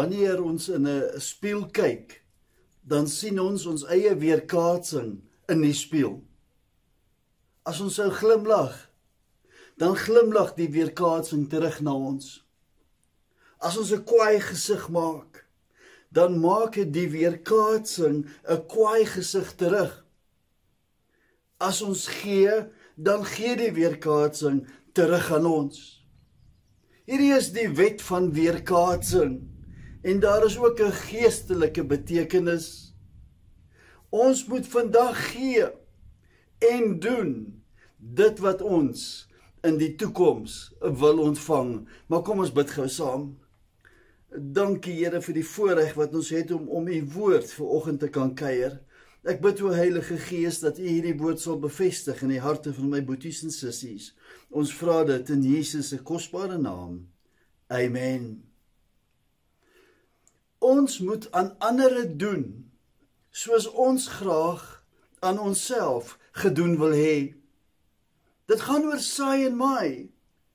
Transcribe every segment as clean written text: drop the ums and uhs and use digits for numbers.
wanneer ons in 'n spieël kyk, dan sien ons eie weerkaatsing in die spieël. As ons sou glimlag, dan glimlag die weerkaatsing terug na ons. As ons 'n kwaai gesig maak, dan maak die weerkaatsing 'n kwaai gesig terug. As ons gee, dan gee die weerkaatsing terug aan ons. Hierdie is die wet van weerkaatsing, en daar is ook 'n geestelike betekenis. Ons moet vandag gee en doen dit wat ons in die toekoms wil ontvang. Maar kom ons bid gou saam. Dankie Here vir die voorreg wat ons het om u woord vanoggend te kan kuier. Ek bid o Heilige Gees dat u hierdie woord sal bevestig in die harte van my boeties en sissies. Ons vra dit in Jesus se kosbare naam. Amen. Ons moet aan ander doen soos ons graag aan onsself gedoen wil hê. Dit gaan oor saai en maai.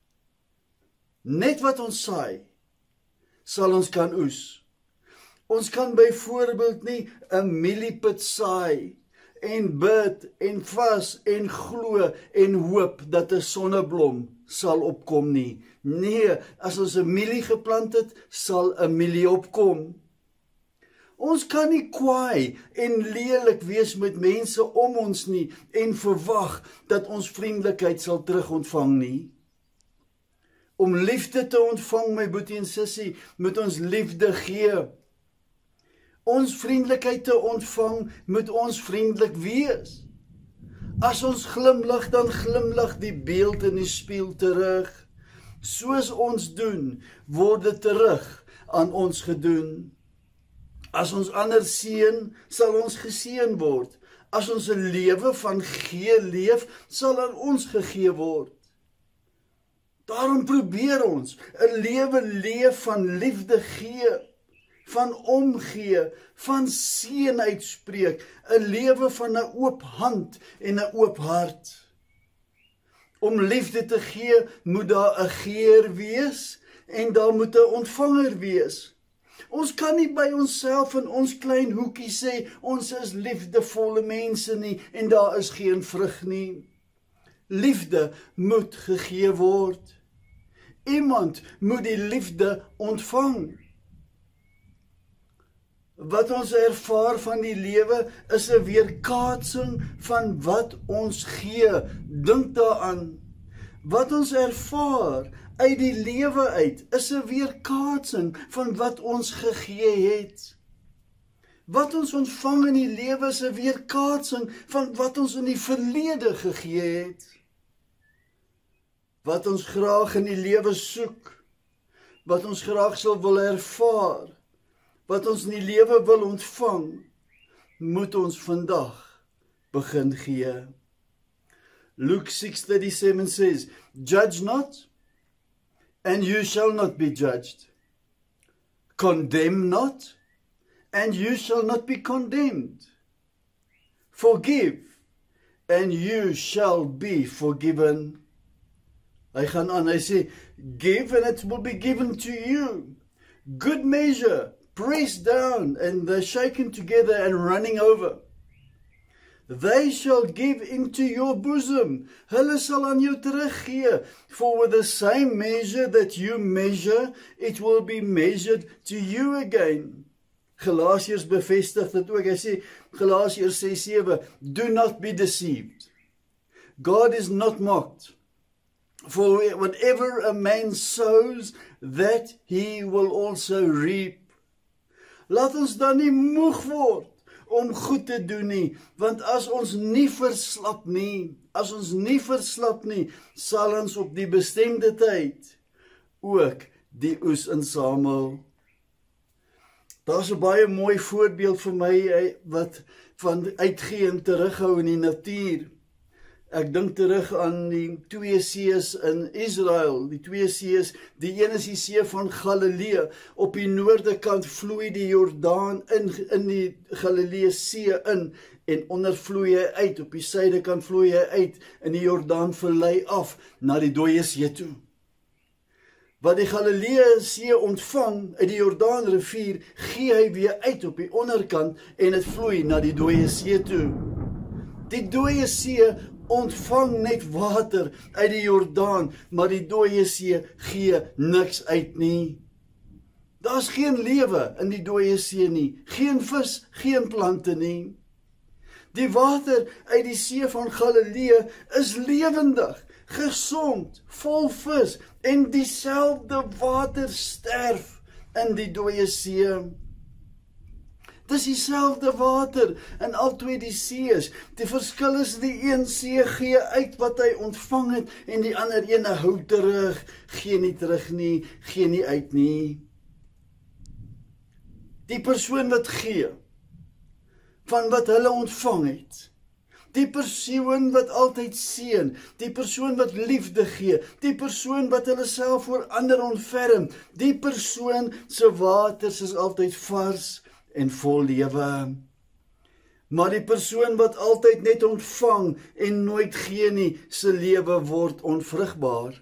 Net wat ons saai, sal ons kan oes. Ons kan byvoorbeeld nie 'n mieliepit saai en bid en vas en glo en hoop dat 'n sonneblom sal opkom nie. Nee, as ons 'n mielie geplant het, sal 'n mielie opkom. Ons kan nie kwaai en lelik wees met mense om ons nie en verwag dat ons vriendelikheid sal terug ontvang nie. Om liefde te ontvang, my boetie en sussie, moet ons liefde gee. Ons vriendelikheid te ontvang, moet ons vriendelik wees. As ons glimlag, dan glimlag die beeld in die spieël terug. Soos ons doen, word dit terug aan ons gedoen. As ons ander seën, sal ons geseën word. As ons 'n lewe van gee leef, sal aan ons gegee word. Daarom probeer ons 'n lewe leef van liefde gee, van omgee, van seën uitspreek, 'n lewe van 'n oop hand en 'n oop hart. Om liefde te gee, moet daar 'n geer wees en daar moet 'n ontvanger wees. Ons kan nie by onsself in ons klein hoekie sê, ons is liefdevolle mense nie, en daar is geen vrug nie. Liefde moet gegee word. Iemand moet die liefde ontvang. Wat ons ervaar van die lewe is 'n weerkaatsing van wat ons gee. Dink daaraan. Wat ons ervaar uit die lewe uit is 'n weerkaatsing van wat ons gegee het. Wat ons ontvang in die lewe is 'n weerkaatsing van wat ons in die verlede gegee het. Wat ons graag in die lewe soek, wat ons graag sal wil ervaar, wat ons in die lewe wil ontvang, moet ons vandag begin gee. Luke 6:37 says, "Judge not, and you shall not be judged. Condemn not, and you shall not be condemned. Forgive, and you shall be forgiven." Hy gaan aan, hy sê, "Give, and it will be given to you. Good measure, pressed down, and they're shaken together and running over. They shall give into your bosom." Hulle sal aan jou teruggee. "For with the same measure that you measure, it will be measured to you again." Galasiërs bevestig dit ook. Hy sê, Galasiërs 6:7, "Do not be deceived. God is not mocked. For whatever a man sows, that he will also reap." Laat ons dan nie moeg word om goed te doen nie, want as ons nie verslap nie, sal ons op die bestemde tyd ook die oes insamel. Daar's 'n baie mooi voorbeeld vir my wat van uitgee en terughou in die natuur. Ek dink terug aan die 2 sees in Israel, die 2 sees, die een is die see van Galilee, op die noorde kant vloei die Jordaan in die Galilee see in, en onder vloei hy uit, op die suide kant vloei hy uit, in die Jordaan vallei af, na die dooie see toe. wat die Galileë See ontvang uit die Jordaanrivier, gee hy weer uit op die onderkant en het vloei na die Dooie See toe. Die Dooie See ontvang net water uit die Jordaan, maar die Dooie See gee niks uit nie. Daar's geen lewe in die Dooie See nie, geen vis, geen plante nie. Die water uit die See van Galileë is lewendig, gesond, vol vis, en dieselfde water sterf in die Dooie See. Dis dieselfde water in al twee die sees. Die verskil is die een see gee uit wat hy ontvang het en die ander ene hou terug, gee nie terug nie, gee nie uit nie. Die persoon wat gee van wat hulle ontvang het, die persoon wat altyd seën, die persoon wat liefde gee, die persoon wat hulle self voor ander ontferm, die persoon se waters is altyd vars en vol lewe. Maar die persoon wat altyd net ontvang en nooit gee nie, se lewe word onvrugbaar.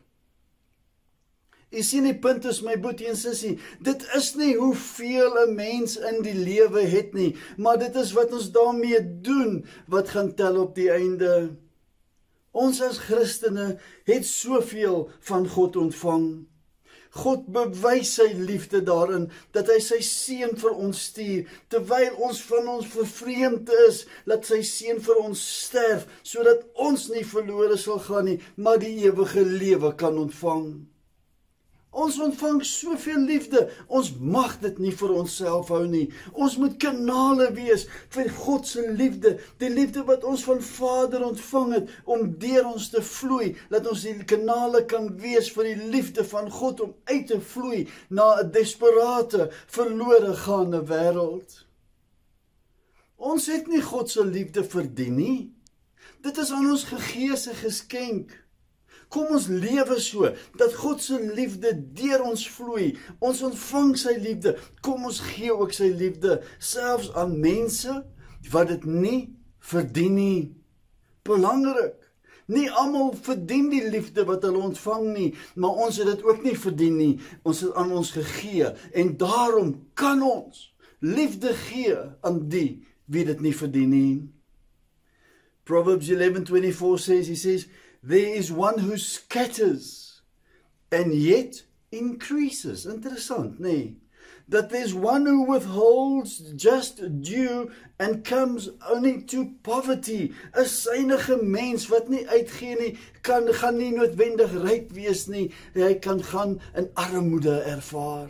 Jy sien die punt is, my boetie en sussie, dit is nie hoeveel 'n mens in die lewe het nie, maar dit is wat ons daarmee doen, wat gaan tel op die einde. Ons as Christene het soveel van God ontvang. God bewys sy liefde daarin, dat hy sy seun vir ons stuur, terwyl ons van ons vervreemd is, laat sy seun vir ons sterf, sodat ons nie verlore sal gaan nie, maar die ewige lewe kan ontvang. Ons ontvang soveel liefde, ons mag dit nie vir onsself hou nie. Ons moet kanale wees vir God se liefde, die liefde wat ons van Vader ontvang het, om deur ons te vloei, dat ons die kanale kan wees vir die liefde van God, om uit te vloei na 'n desperate, verlore gaande wêreld. Ons het nie God se liefde verdien nie. Dit is aan ons gegee se geskenk. Kom ons lewe so, dat God se liefde deur ons vloei. Ons ontvang sy liefde. Kom ons gee ook sy liefde, selfs aan mense wat dit nie verdien nie. Belangrik. Nie almal verdien die liefde wat hulle ontvang nie, maar ons het dit ook nie verdien nie. Ons het aan ons gegee en daarom kan ons liefde gee aan die wie dit nie verdien nie. Proverbs 11:24 says, there is one who scatters and yet increases. Interessant, nee. That there's one who withholds just due and comes only to poverty. 'n synige mens wat nie uitgee nie, gaan nie noodwendig ryk wees nie. Hy kan gaan in armoede ervaar.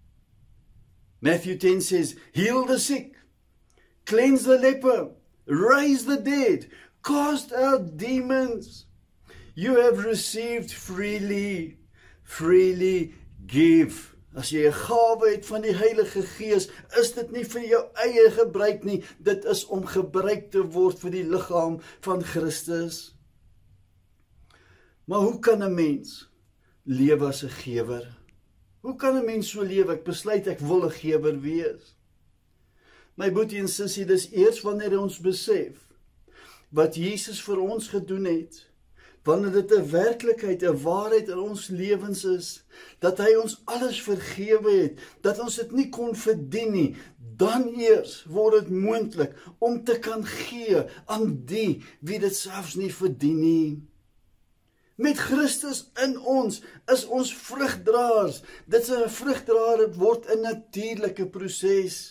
Matthew 10 says, heal the sick, cleanse the leper, raise the dead, cast out demons. You have received freely, freely give. As jy 'n gawe het van die Heilige Gees, is dit nie vir jou eie gebruik nie, dit is om gebruik te word vir die liggaam van Christus. Maar hoe kan 'n mens lewe as 'n gewer? Hoe kan 'n mens so lewe? Ek besluit ek wil 'n gewer wees. My boetie en sussie, dis eers wanneer ons besef wat Jesus vir ons gedoen het, wanneer dit 'n werklikheid, 'n waarheid in ons lewens is, dat hy ons alles vergewe het, dat ons dit nie kon verdien nie, dan eers word dit moontlik om te kan gee aan die wie dit selfs nie verdien nie. Met Christus in ons is ons vrugdraers. Dit is 'n vrugdraer, dit word 'n natuurlike proses.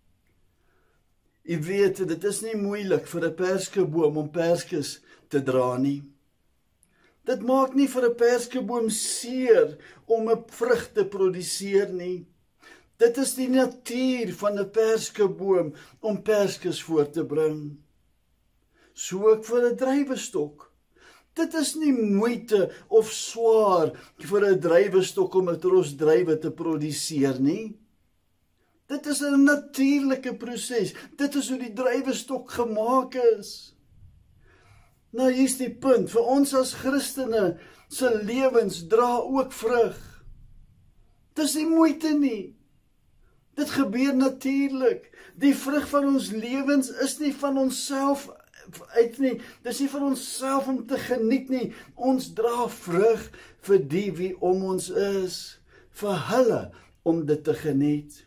Jy weet, dit is nie moeilik vir 'n perskeboom om perskes te dra nie. Dit maak nie vir 'n perskeboom seer om 'n vrug te produseer nie. Dit is die natuur van 'n perskeboom om perskes voort te bring. So ook vir 'n druiwestok. Dit is nie moeite of swaar vir 'n druiwestok om 'n tros druiwe te produseer nie. Dit is 'n natuurlike proses. Dit is hoe die druiwestok gemaak is. Nou hier's die punt, vir ons as Christene se lewens dra ook vrug. Dis nie moeite nie. Dit gebeur natuurlik. Die vrug van ons lewens is nie van onsself uit nie. Dis nie vir onsself om te geniet nie. Ons dra vrug vir die wie om ons is, vir hulle om dit te geniet.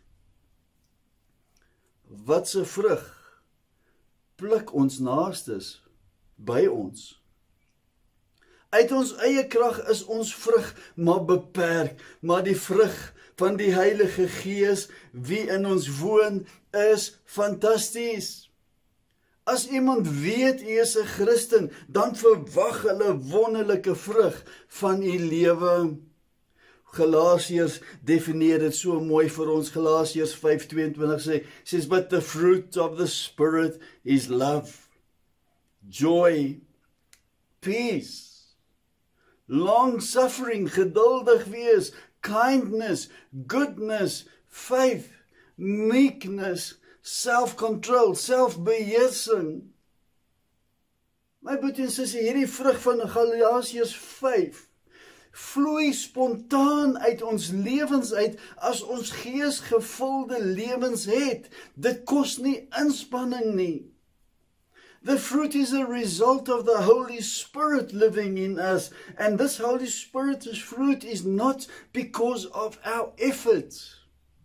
Wat se vrug pluk ons naastes by ons? Uit ons eie krag is ons vrug maar beperk, maar die vrug van die Heilige Gees wie in ons woon is fantasties. As iemand weet jy is 'n Christen, dan verwag hulle wonderlike vrug van u lewe. Galasiërs definieer dit so mooi vir ons. Galasiërs 5:22 says, but the fruit of the Spirit is love, joy, peace, long-suffering, geduldig wees, kindness, goodness, faith, meekness, self-control, selfbeheersing. My broer en sussie, hierdie vrug van Galasiërs 5 vloei spontaan uit ons lewens uit as ons geesgevulde lewens het. Dit kos nie inspanning nie. The fruit is a result of the Holy Spirit living in us, and this Holy Spirit's fruit is not because of our efforts.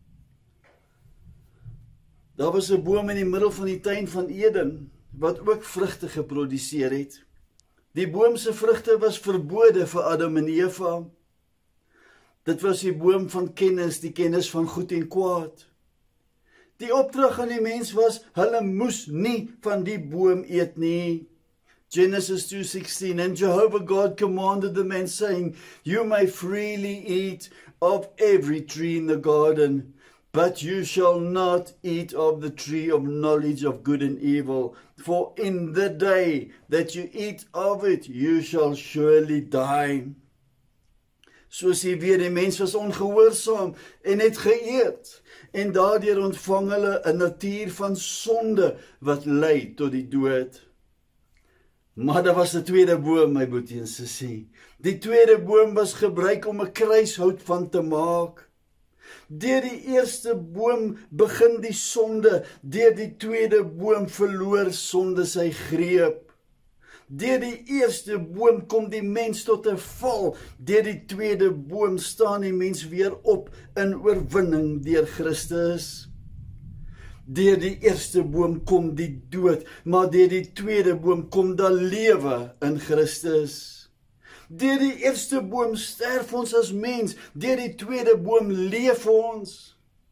Daar was 'n boom in die middel van die tuin van Eden wat ook vrugte geproduseer het. Die boom se vrugte was verbode vir Adam en Eva. Dit was die boom van kennis, die kennis van goed en kwaad. Die opdrag aan die mens was, hulle moes nie van die boom eet nie. Genesis 2:16, and Jehovah God commanded the man, saying, you may freely eat of every tree in the garden, but you shall not eat of the tree of knowledge of good and evil, for in the day that you eat of it, you shall surely die. Soos jy weet, die mens was ongehoorsaam en het geëet, en daardeur ontvang hulle 'n natuur van sonde wat lei tot die dood. Maar daar was 'n tweede boom, my boetie en sussie. Die tweede boom was gebruik om 'n kruishout van te maak. Deur die eerste boom begin die sonde, deur die tweede boom verloor sonde sy greep. Deur die eerste boom kom die mens tot 'n val, deur die tweede boom staan die mens weer op in oorwinning deur Christus. Deur die eerste boom kom die dood, maar deur die tweede boom kom daar lewe in Christus. Deur die eerste boom sterf ons as mens, deur die tweede boom leef ons.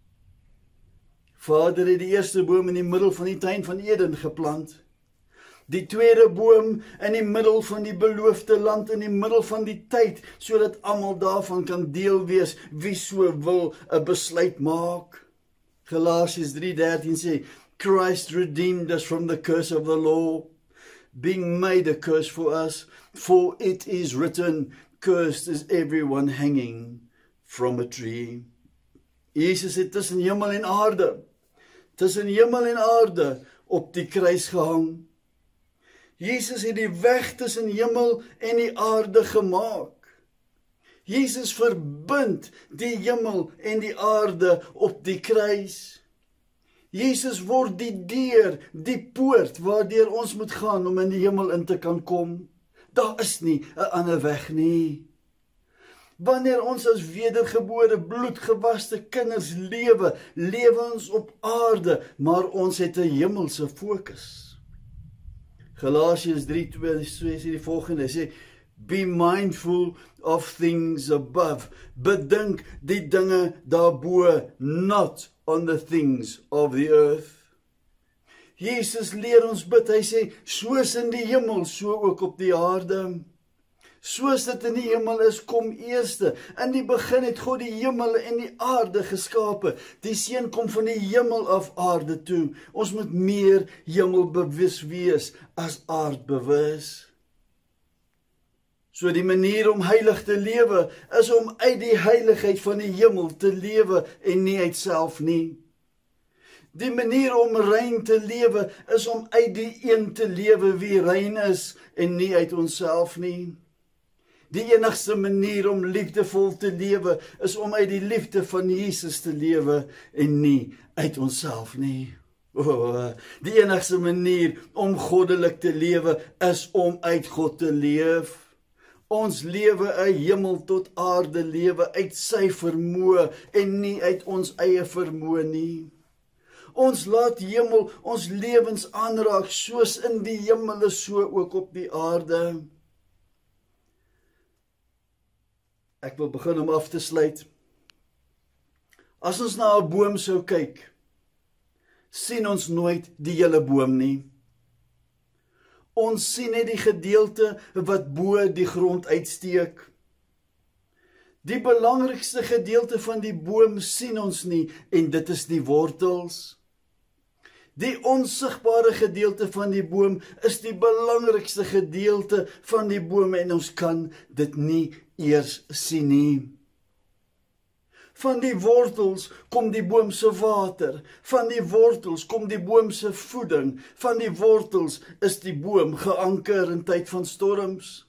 Vader het die eerste boom in die middel van die tuin van Eden geplant. Die tweede boom in die middel van die beloofde land, in die middel van die tyd, sodat almal daarvan kan deel wees, wie so wil 'n besluit maak. Galasians 3:13 sê, Christ redeemed us from the curse of the law, being made a curse for us, for it is written, cursed is everyone hanging from a tree. Jesus het tussen hemel en aarde op die kruis gehang. Jesus het die weg tussen hemel en die aarde gemaak. Jesus verbind die hemel en die aarde op die kruis. Jesus word die deur, die poort waardeur ons moet gaan om in die hemel in te kan kom. Daar is nie 'n ander weg nie. Wanneer ons as wedergebore, bloedgewaste kinders lewe ons op aarde, maar ons het 'n hemelse fokus. Galasians 3:2 sê die volgende, sê, be mindful of things above, bedink die dinge daarbo, not on the things of the earth. Jesus leer ons bid, hy sê, soos in die hemel, so ook op die aarde. Soos dit in die hemel is, kom eerste. In die begin het God die hemel en die aarde geskape. Die Seun kom van die hemel af aarde toe. Ons moet meer hemelbewus wees as aardbewus. So die manier om heilig te lewe is om uit die heiligheid van die hemel te lewe en nie uit self nie. Die manier om rein te lewe is om uit die een te lewe wie rein is en nie uit onsself nie. Die enigste manier om liefdevol te lewe is om uit die liefde van Jesus te lewe en nie uit onsself nie. Die enigste manier om goddelik te lewe is om uit God te leef. Ons lewe 'n hemel tot aarde lewe uit sy vermoë en nie uit ons eie vermoë nie. Ons laat hemel ons lewens aanraak, soos in die hemel is so ook op die aarde. Ek wil begin om af te sluit. As ons na 'n boom sou kyk, sien ons nooit die hele boom nie. Ons sien net die gedeelte wat bo die grond uitsteek. Die belangrikste gedeelte van die boom sien ons nie, en dit is die wortels. Die onsigbare gedeelte van die boom is die belangrikste gedeelte van die boom, en ons kan dit nie eers sien nie. Van die wortels kom die boom se water, van die wortels kom die boom se voeding, van die wortels is die boom geanker in tyd van storms.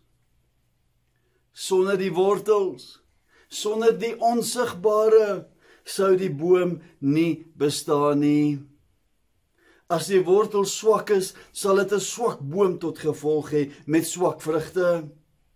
Sonder die wortels, sonder die onsigbare, sou die boom nie bestaan nie. As die wortels swak is, sal dit 'n swak boom tot gevolg hê met swak vrugte.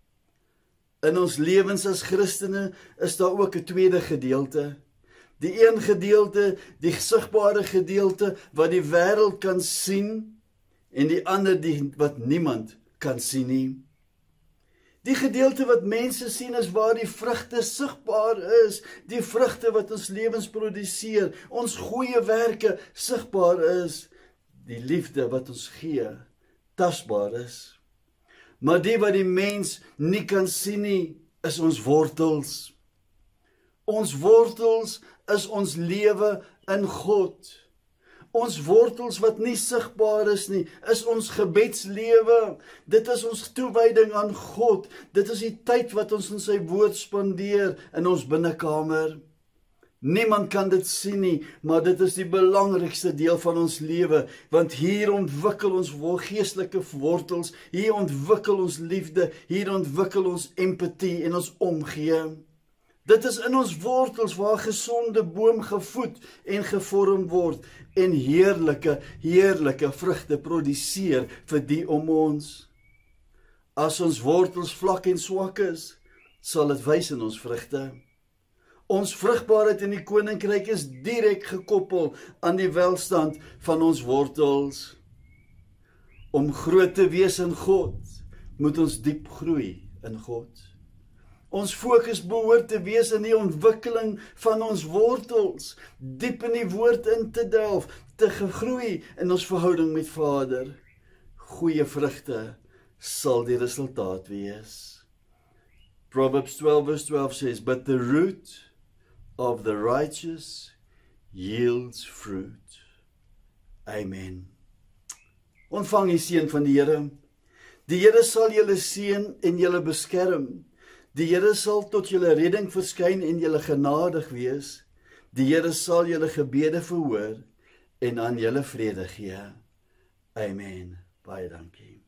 In ons lewens as Christene is daar ook 'n tweede gedeelte. Die een gedeelte, die sigbare gedeelte wat die wêreld kan sien, en die ander wat niemand kan sien nie. Die gedeelte wat mense sien is waar die vrugte sigbaar is, die vrugte wat ons lewens produseer, ons goeie werke sigbaar is, die liefde wat ons gee, tasbaar is. Maar die wat die mens nie kan sien nie, is ons wortels. Ons wortels is ons lewe in God. Ons wortels wat nie sigbaar is nie, is ons gebedslewe. Dit is ons toewyding aan God. Dit is die tyd wat ons in sy woord spandeer in ons binnekamer. Niemand kan dit sien nie, maar dit is die belangrikste deel van ons lewe, want hier ontwikkel ons geestelike wortels, hier ontwikkel ons liefde, hier ontwikkel ons empatie en ons omgee. Dit is in ons wortels waar gesonde boom gevoed en gevorm word en heerlike vrugte produseer vir die om ons. As ons wortels vlak en swak is, sal dit wys in ons vrugte. Ons vrugbaarheid in die koninkryk is direk gekoppel aan die welstand van ons wortels. Om groot te wees in God, moet ons diep groei in God. Ons fokus behoort te wees in die ontwikkeling van ons wortels, diep in die woord in te delf, te groei in ons verhouding met Vader. Goeie vrugte sal die resultaat wees. Proverbs 12 verse 12 says, "But the root of the righteous yields fruit." Amen. Ontvang die seën van die Here. Die Here sal julle seën en julle beskerm. Die Here sal tot julle redding verskyn en julle genadig wees. Die Here sal julle gebede verhoor en aan julle vrede gee. Amen. Baie dankie.